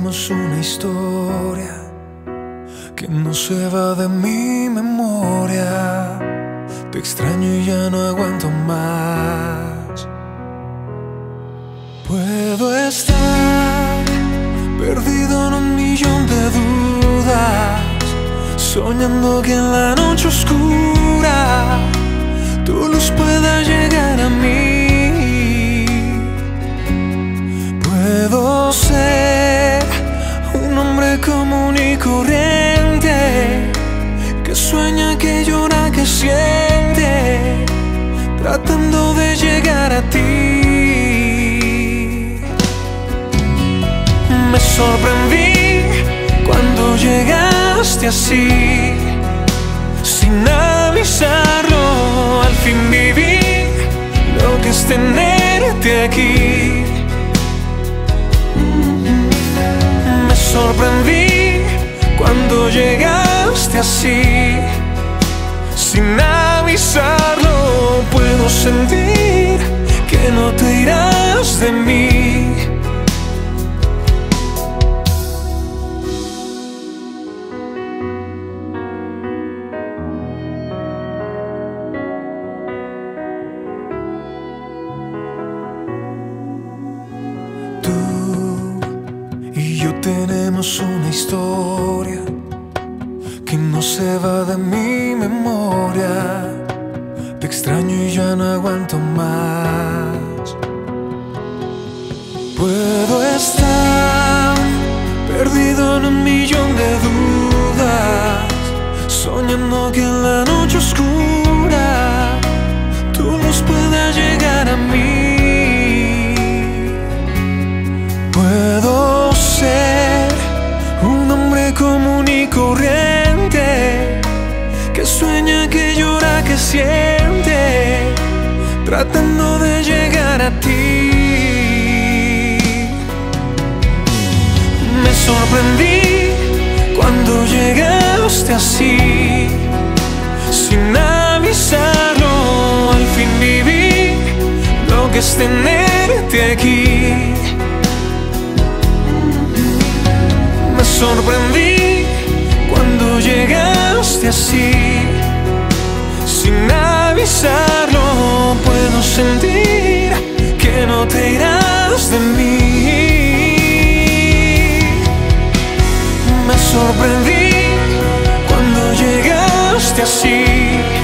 tenemos una historia que no se va de mi memoria. Te extraño y ya no aguanto más. Puedo estar perdido en un millón de dudas, soñando que en la noche oscura tu luz pueda llegar a mí. Puedo ser un hombre común y corriente, que sueña, que llora, que siente, tratando de llegar a ti. Me sorprendí cuando llegaste así, sin avisarlo. Al fin viví lo que es tenerte aquí. Me sorprendí cuando llegaste así, sin avisarlo. Puedo sentir que no te irás de mí. Tenemos una historia que no se va de mi memoria. Te extraño y ya no aguanto más. Puedo estar perdido en un millón de dudas, soñando que en la noche oscura tu luz pueda llegar a mí. Puedo ser un hombre común y corriente, que sueña, que llora, que siente, tratando de llegar a ti. Me sorprendí cuando llegaste así, sin avisarlo. Al fin viví lo que es tenerte aquí. Me sorprendí cuando llegaste así, sin avisarlo. Puedo sentir que no te irás de mí. Me sorprendí cuando llegaste así,